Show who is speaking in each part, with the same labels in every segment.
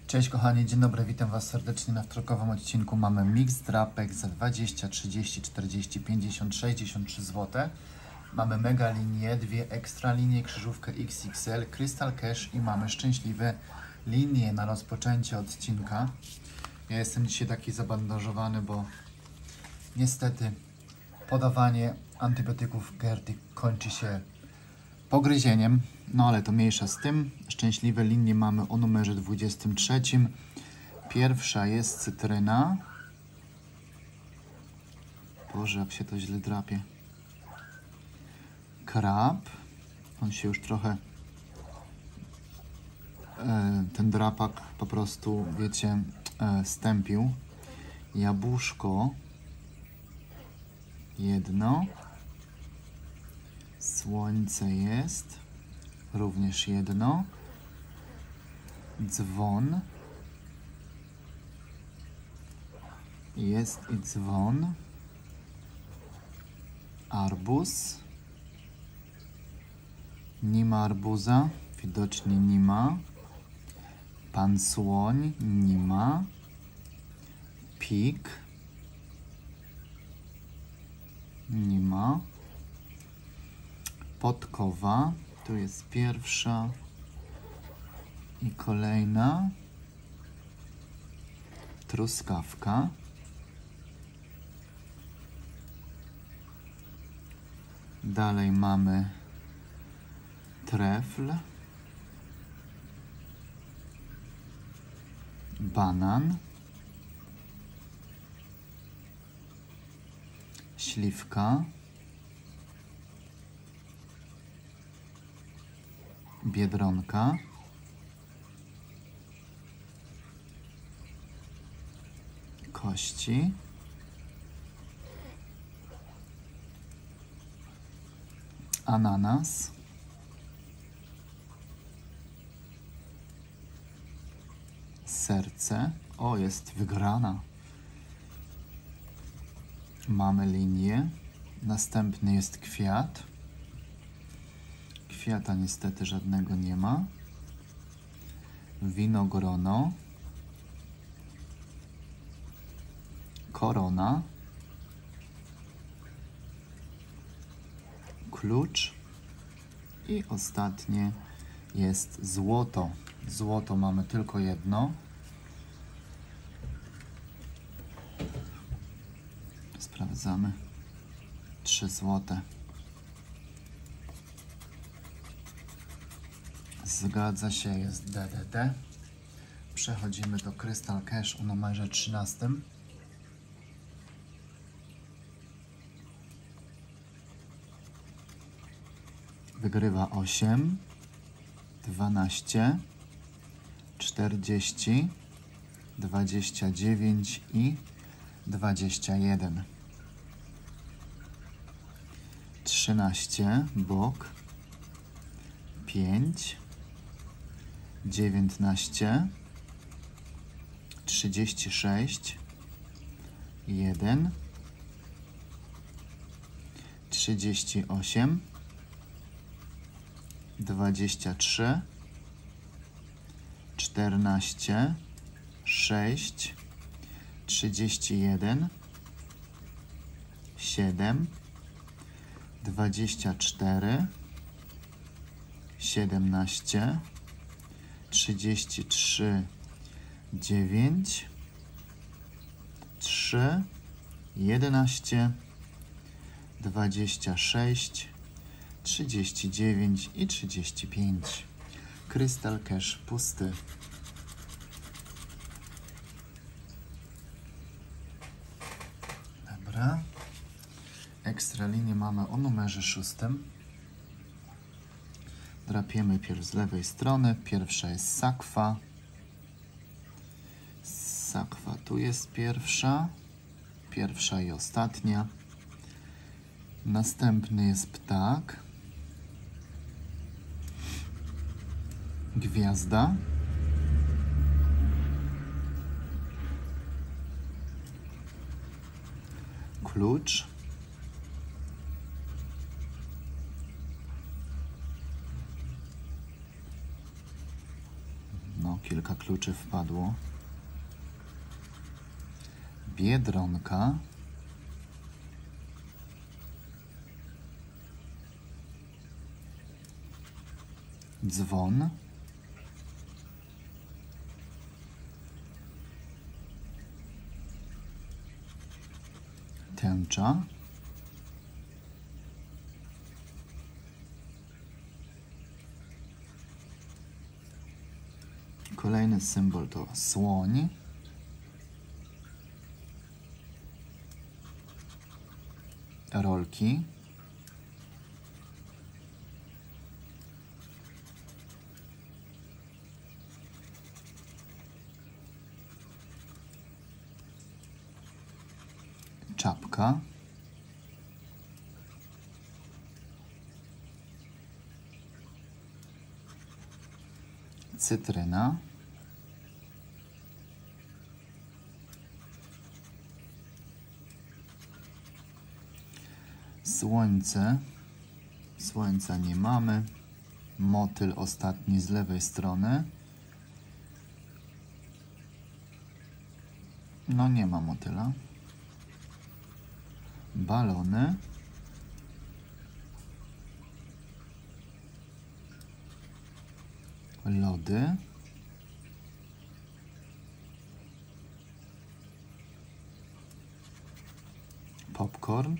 Speaker 1: Cześć kochani, dzień dobry, witam Was serdecznie na wtorkowym odcinku. Mamy mix drapek za 20, 30, 40, 50, 63 zł. Mamy mega linię, dwie ekstra linie, krzyżówkę XXL, Crystal Cash i mamy szczęśliwe linie na rozpoczęcie odcinka. Ja jestem dzisiaj taki zabandażowany, bo niestety podawanie antybiotyków Gerty kończy się pogryzieniem, no ale to mniejsza z tym. Szczęśliwe linie mamy o numerze 23. Pierwsza jest cytryna. Boże, jak się to źle drapie. Krab. On się już trochę... ten drapak po prostu, wiecie, stępił. Jabłuszko. Jedno. Słońce jest. Również jedno. Dzwon. Jest i dzwon. Arbuz. Nie ma arbuza. Widocznie nie ma. Pan słoń. Nie ma. Pik. Nie ma. Podkowa. Tu jest pierwsza i kolejna. Truskawka. Dalej mamy trefl. Banan. Śliwka. Biedronka. Kości. Ananas. Serce. O, jest wygrana. Mamy linię. Następny jest kwiat. Kwiata niestety żadnego nie ma. Winogrono. Korona. Klucz. I ostatnie jest złoto. Złoto mamy tylko jedno. Sprawdzamy. 3 złote. Zgadza się, jest DDT. Przechodzimy do Crystal Cash o numerze 13. Wygrywa 8, 12, 40, 29 i 21. 13, bok, 5, 19, 36, 1, 38, 23, 14, 6, 31, 7, 24, 17, 33, 9, 3, 11, 26, 39 i 35. Crystal Cash pusty. Dobra. Ekstra linię mamy o numerze 6. Drapiemy pierw z lewej strony. Pierwsza jest sakwa. Sakwa tu jest pierwsza. Pierwsza i ostatnia. Następny jest ptak. Gwiazda. Klucz. kilka kluczy wpadło. Biedronka. Dzwon. Tęcza. Kolejny symbol to słoń. Rolki. Czapka. Cytryna. Słońce. Słońca nie mamy. Motyl ostatni z lewej strony. No nie ma motyla. Balony. Lody. Popcorn.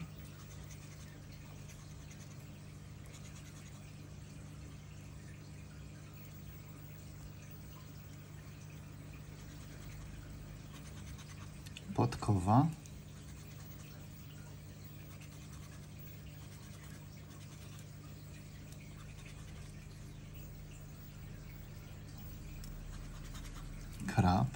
Speaker 1: Podkowa. Krab.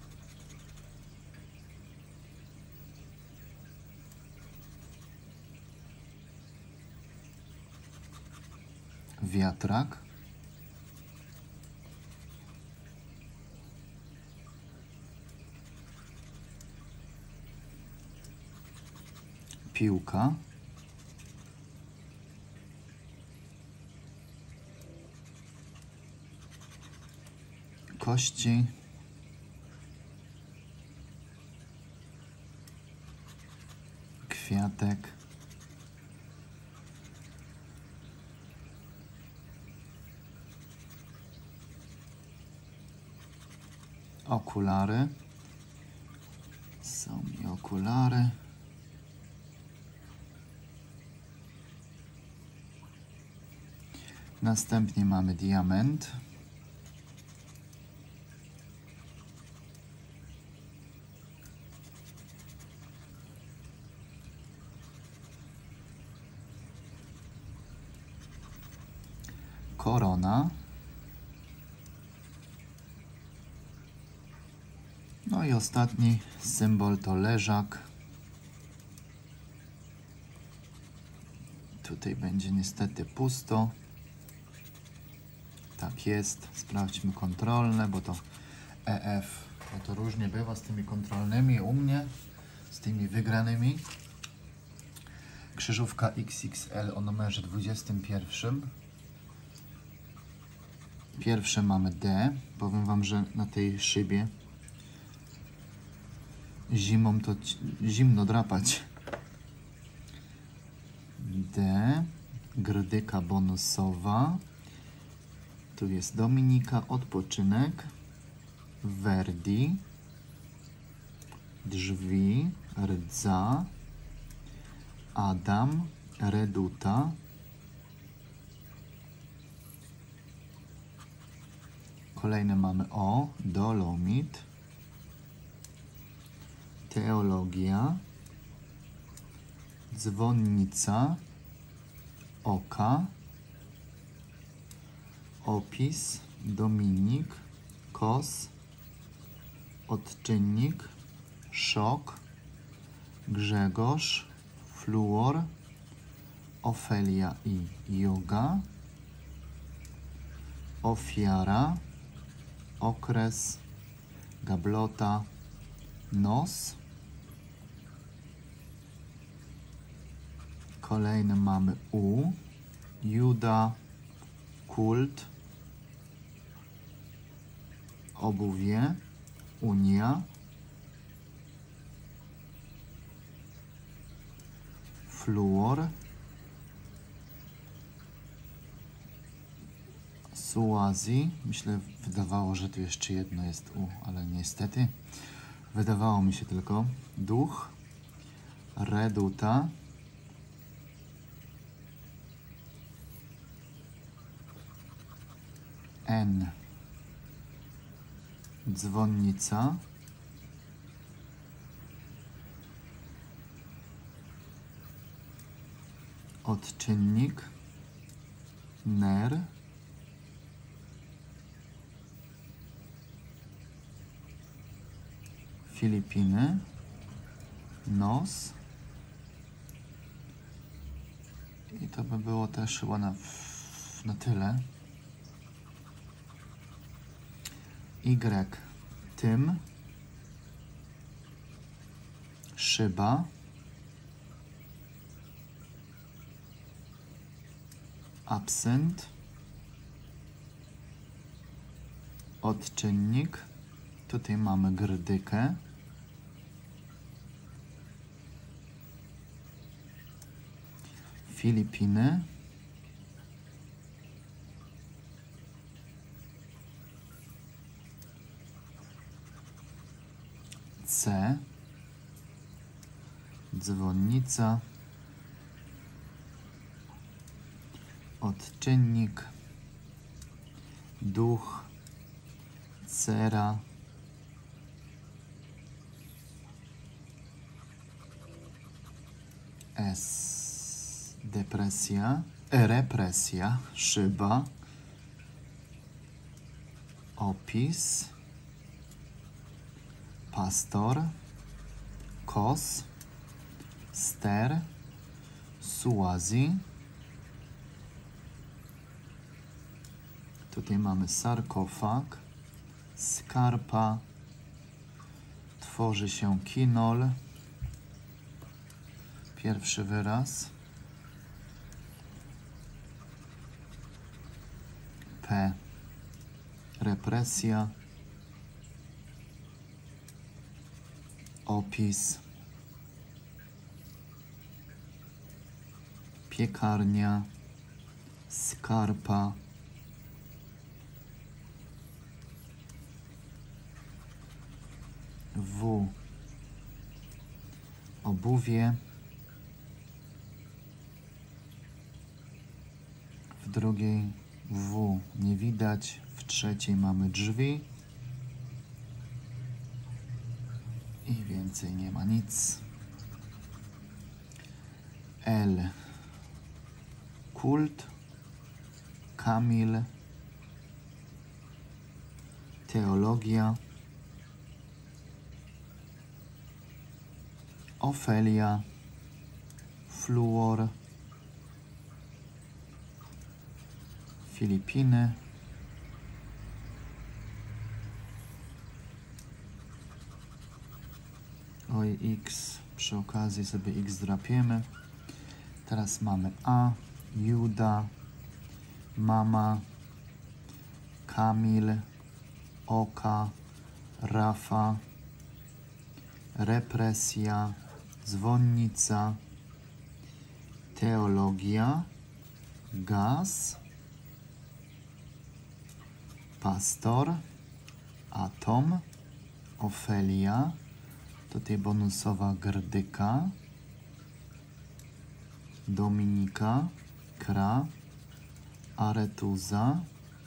Speaker 1: Wiatrak. Piłka. Kości. Kwiatek. Okulary. Są mi okulary. Następnie mamy diament. Korona. No i ostatni symbol to leżak. Tutaj będzie niestety pusto. Tak jest. Sprawdźmy kontrolne, bo to EF. Bo to różnie bywa z tymi kontrolnymi u mnie, z tymi wygranymi. Krzyżówka XXL o numerze 21. Pierwsze mamy D. Powiem Wam, że na tej szybie zimą to zimno drapać. D. Grdyka bonusowa. Tu jest Dominika, odpoczynek. Verdi. Drzwi. Rdza. Adam. Reduta. Kolejne mamy O. Dolomit. Teologia. Dzwonnica. Oka. Opis. Dominik. Kos. Odczynnik. Szok. Grzegorz. Fluor. Ofelia i Yoga. Ofiara. Okres. Gablota. Nos. Kolejne mamy U. Juda. Kult. obuwie, Unia, Fluor, Suazi. Myślę, wydawało, że tu jeszcze jedno jest U, ale niestety wydawało mi się tylko. Duch, Reduta, N, dzwonnica, odczynnik, ner, Filipiny, nos i to by było też chyba na tyle. Y, tym, szyba, absynt, odczynnik, tutaj mamy grdykę, Filipiny, C, dzwonnica, odczynnik, duch, cera, S, depresja, represja, szyba, opis, pastor, kos, ster, Suazi. Tutaj mamy sarkofag, skarpa, tworzy się kinol, pierwszy wyraz, P, represja, opis, piekarnia, skarpa, W, obuwie, w drugiej W nie widać, w trzeciej mamy drzwi i więcej nie ma nic. L, kult, Kamil, teologia, Ofelia, fluor, Filipiny, oj, X, przy okazji sobie X drapiemy. Teraz mamy A, Juda, mama, Kamil, Oka, Rafa, represja, dzwonnica, teologia, gaz, pastor, atom, Ofelia, tutaj bonusowa grdyka, Dominika, kra, aretuza,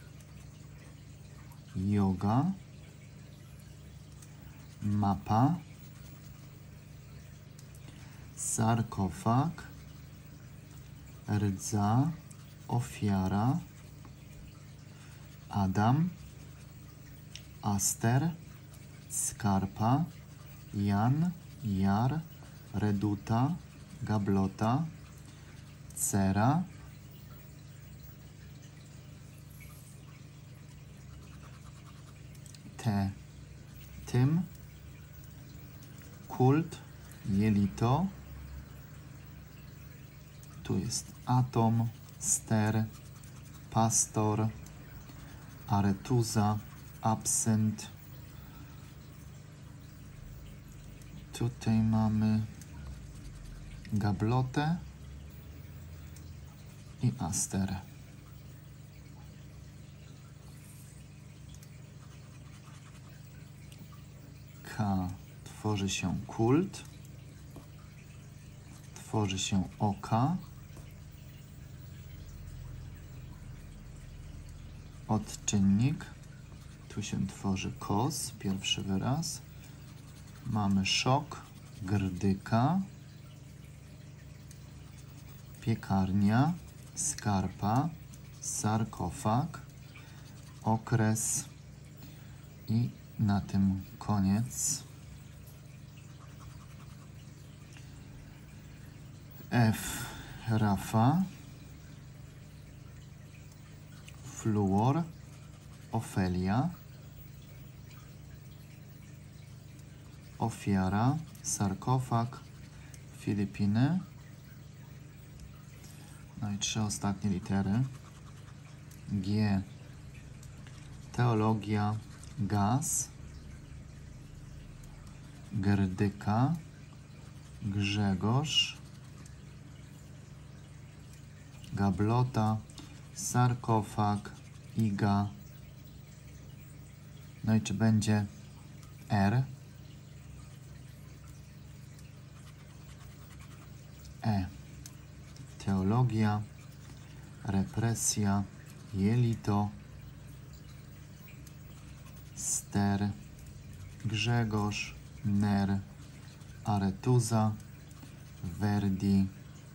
Speaker 1: yoga, mapa, sarkofag, rdza, ofiara, Adam, Aster, skarpa, Jan, jar, reduta, gablota, cera, tym, kult, jelito, tu jest atom, ster, pastor, aretuza, absynt. Tutaj mamy gablotę i asterę. K tworzy się kult, tworzy się oka, odczynnik, tu się tworzy kos, pierwszy wyraz, mamy szok, grdyka, piekarnia, skarpa, sarkofag, okres i na tym koniec. F. Rafa, fluor, Ofelia, ofiara, sarkofag, Filipiny. No i 3 ostatnie litery. G. Teologia, gaz, Gerdyka, Grzegorz, gablota, sarkofag, iga. No i czy będzie R? E. Teologia, represja, jelito, ster, Grzegorz, ner, aretuza, Verdi,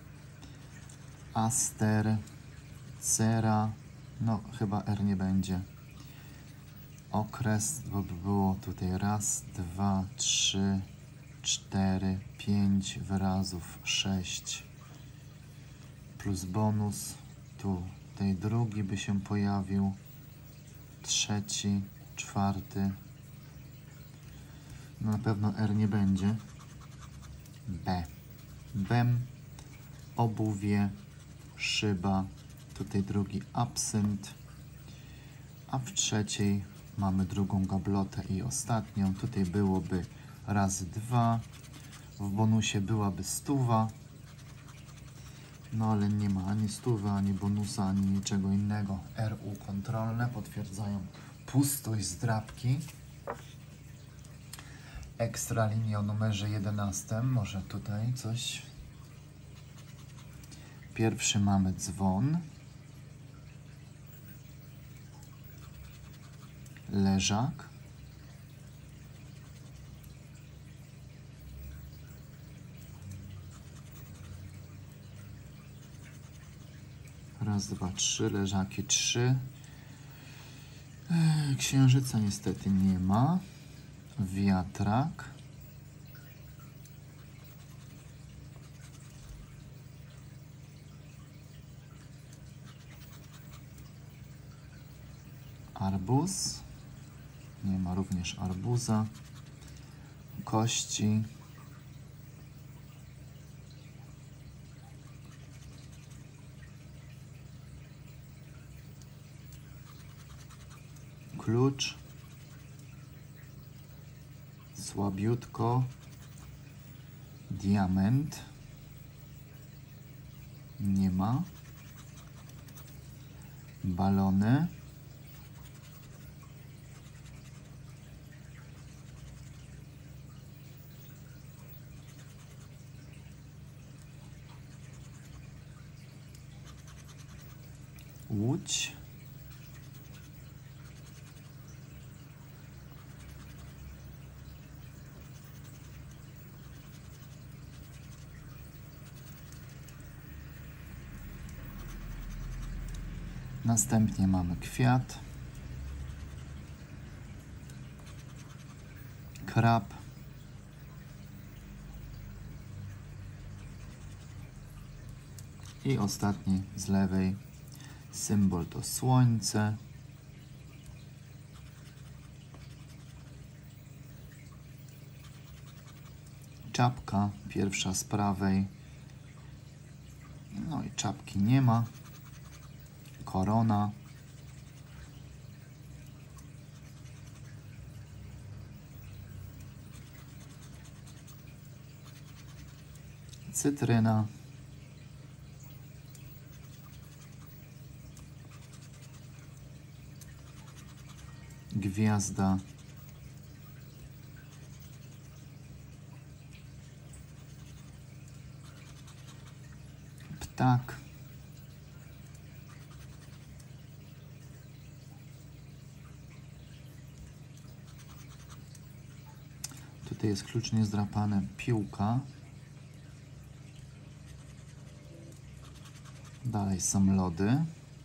Speaker 1: aster, cera, no chyba R nie będzie. Okres, bo by było tutaj raz, 2, 3, 4, 5 wyrazów, 6 plus bonus, tutaj drugi by się pojawił, trzeci, czwarty, no na pewno R nie będzie. B. Bem, obuwie, szyba, tutaj drugi absynt, a w trzeciej mamy drugą gablotę i ostatnią. Tutaj byłoby razy 2, w bonusie byłaby stuwa, no ale nie ma ani stówy, ani bonusa, ani niczego innego. RU kontrolne potwierdzają pustość zdrabki. Ekstra linia o numerze 11, może tutaj coś. Pierwszy mamy dzwon, leżak, raz, 2, 3, leżaki 3. Księżyca niestety nie ma. Wiatrak, arbuz, nie ma również arbuza, kości, klucz, słabiutko, diament, nie ma, balony, łódź, następnie mamy kwiat, krab, i ostatni z lewej symbol to słońce, czapka, pierwsza z prawej, no i czapki nie ma, korona, cytryna, gwiazda, ptak, tutaj jest klucz niezdrapane, piłka, dalej są lody,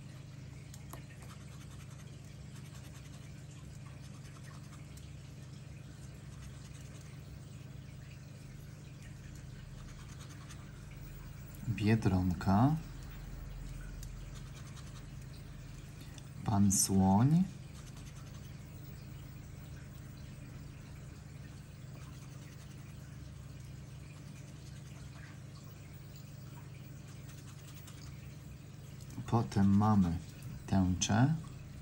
Speaker 1: biedronka, pan słoń, potem mamy tęczę,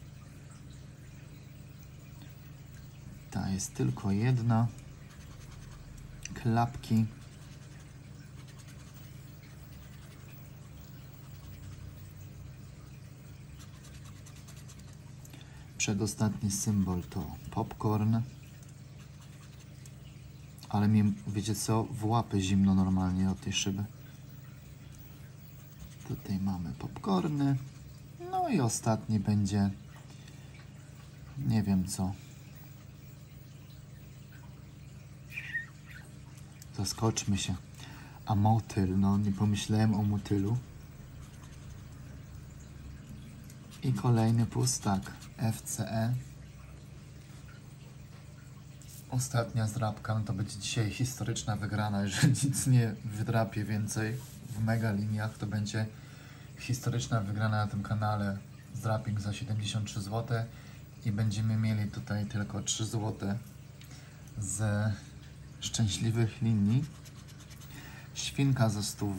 Speaker 1: ta jest tylko jedna, klapki, przedostatni symbol to popcorn, ale mi, wiecie co, w łapy zimno normalnie od tej szyby. Tutaj mamy popcorny, no i ostatni będzie, nie wiem co. Zaskoczmy się. A motyl, no nie pomyślałem o motylu. I kolejny pustak FCE. Ostatnia zdrapka, no to będzie dzisiaj historyczna wygrana, jeżeli nic nie wydrapię więcej w mega liniach, to będzie historyczna wygrana na tym kanale. Zdraping za 73 zł i będziemy mieli tutaj tylko 3 zł ze szczęśliwych linii. Świnka za 100,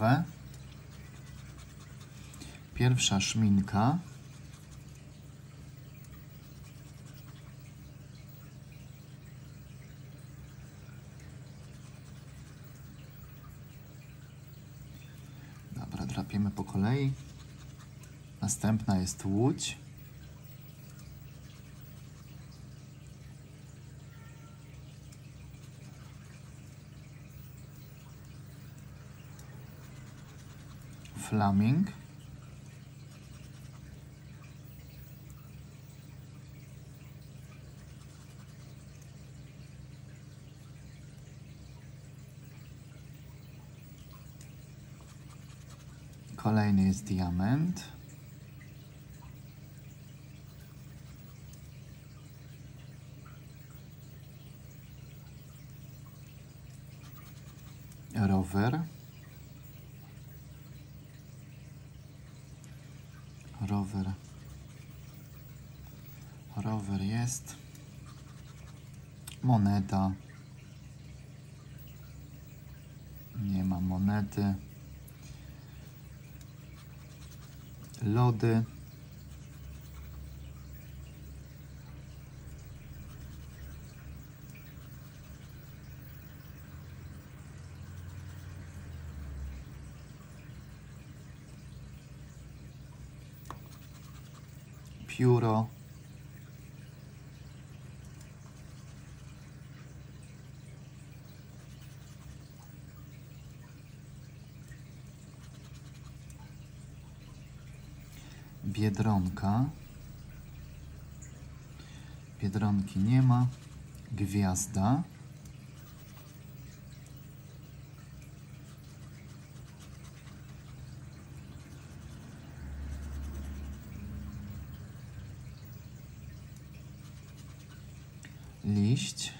Speaker 1: pierwsza szminka, dobra, drapiemy po kolei. Następna jest łódź, flaming, kolejny jest diament, rower, rower jest, moneta, nie ma monety, lody, pióro, biedronka, biedronki nie ma, gwiazda, liść,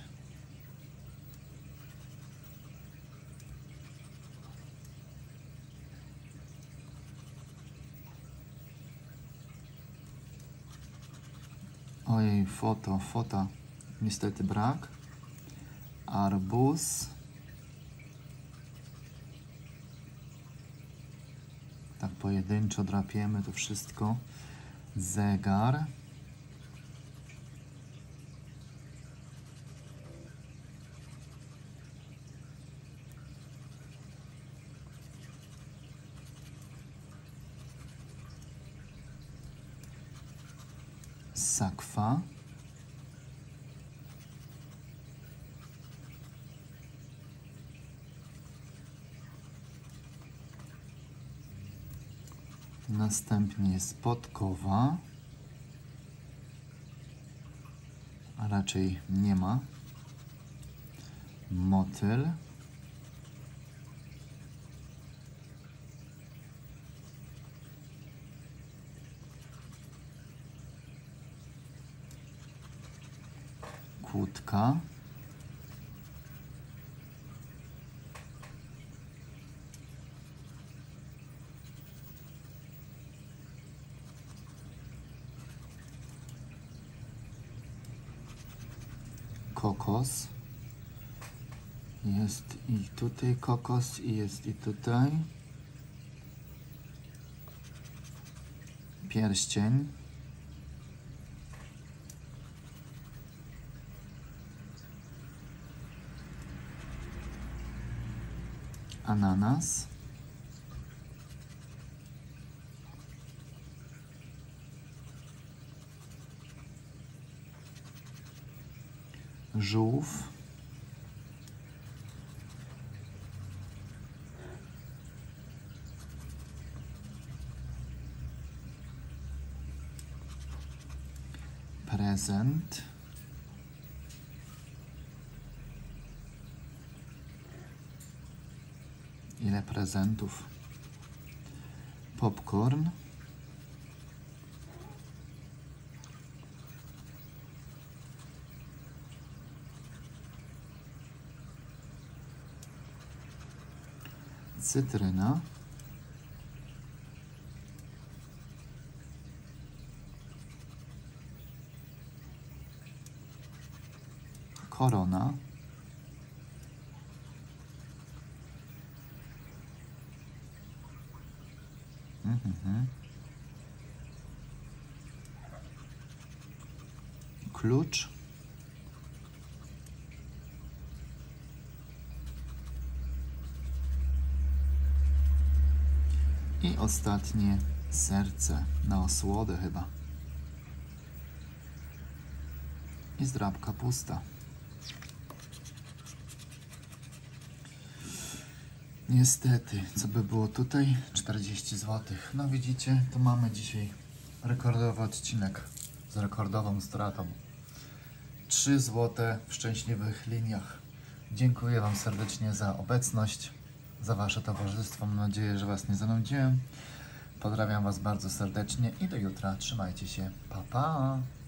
Speaker 1: ojej, fota, niestety brak, arbuz, tak pojedynczo drapiemy to wszystko, zegar, sakwa. Następnie jest podkowa, a raczej nie ma. Motyl. Kłódka. Kokos. Jest i tutaj kokos, i jest i tutaj. Pierścień. Ananas. Żółw. Prezent. Ile prezentów? Popcorn. Cytryna. Korona. Klucz. I ostatnie serce na osłodę chyba. I zdrabka pusta. Niestety, co by było tutaj? 40 zł. No widzicie, to mamy dzisiaj rekordowy odcinek z rekordową stratą. 3 zł w szczęśliwych liniach. Dziękuję Wam serdecznie za obecność, za Wasze towarzystwo. Mam nadzieję, że Was nie zanudziłem. Pozdrawiam Was bardzo serdecznie i do jutra. Trzymajcie się. Pa, pa!